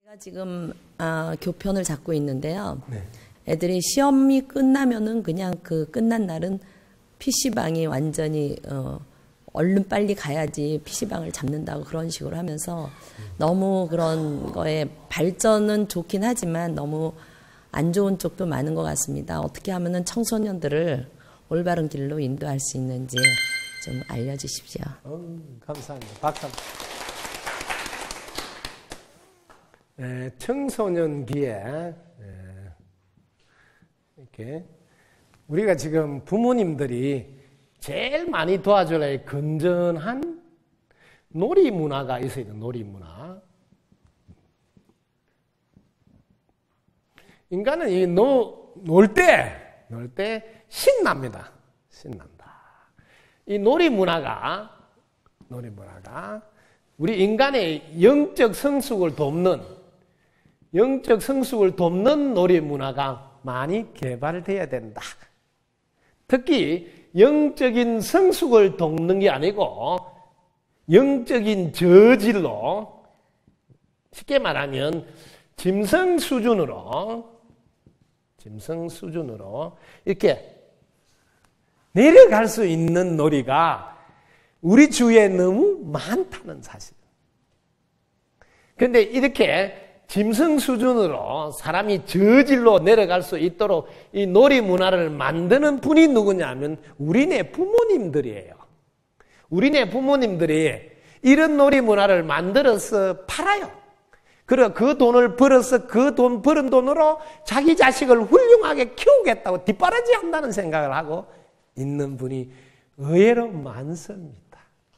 제가 지금 교편을 잡고 있는데요. 네. 애들이 시험이 끝나면은 그냥 그 끝난 날은 PC방이 완전히 얼른 빨리 가야지 PC방을 잡는다고 그런 식으로 하면서 너무 그런 거에 발전은 좋긴 하지만 너무 안 좋은 쪽도 많은 것 같습니다. 어떻게 하면은 청소년들을 올바른 길로 인도할 수 있는지 좀 알려주십시오. 감사합니다. 박수. 청소년기에 이렇게 우리가 지금 부모님들이 제일 많이 도와줘야 할 건전한 놀이 문화가 있어야 돼요. 놀이 문화. 인간은 이 놀 때 신납니다. 신난다. 이 놀이 문화가 우리 인간의 영적 성숙을 돕는 놀이 문화가 많이 개발돼야 된다. 특히 영적인 성숙을 돕는 게 아니고 영적인 저질로, 쉽게 말하면 짐승 수준으로 이렇게 내려갈 수 있는 놀이가 우리 주위에 너무 많다는 사실. 그런데 이렇게 짐승 수준으로 사람이 저질로 내려갈 수 있도록 이 놀이 문화를 만드는 분이 누구냐면 우리네 부모님들이에요. 우리네 부모님들이 이런 놀이 문화를 만들어서 팔아요. 그리고 그 돈을 벌어서 그 돈 벌은 돈으로 자기 자식을 훌륭하게 키우겠다고 뒷바라지 한다는 생각을 하고 있는 분이 의외로 많습니다.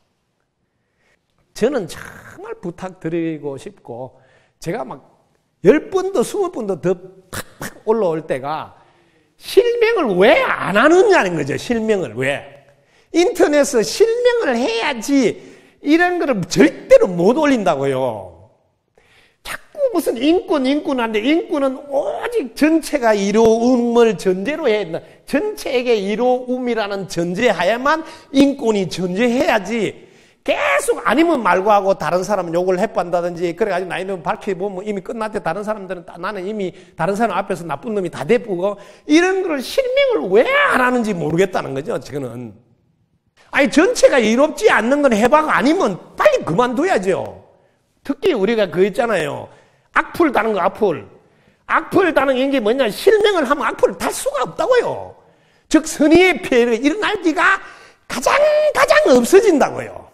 저는 정말 부탁드리고 싶고 제가 막 10번도 20번도 더 팍팍 올라올 때가 실명을 왜 안 하느냐는 거죠. 실명을 왜. 인터넷에 실명을 해야지 이런 거를 절대로 못 올린다고요. 자꾸 무슨 인권하는데 인권은 오직 전체가 이로움을 전제로 해야 된다. 전체에게 이로움이라는 전제하에만 인권이 존재해야지 계속 아니면 말고 하고 다른 사람은 욕을 해빤다든지 그래가지고 나이는 밝혀보면 이미 끝났대. 다른 사람들은 나는 이미 다른 사람 앞에서 나쁜 놈이 다 대쁘고 이런 거를 실명을 왜 안 하는지 모르겠다는 거죠. 지금은. 아니 전체가 이롭지 않는 건 해봐가 아니면 빨리 그만둬야죠. 특히 우리가 그거 있잖아요. 악플 다는 거 악플 다는 게 뭐냐. 실명을 하면 악플을 달 수가 없다고요. 즉 선의의 피해가 일어날 기가 가장 없어진다고요.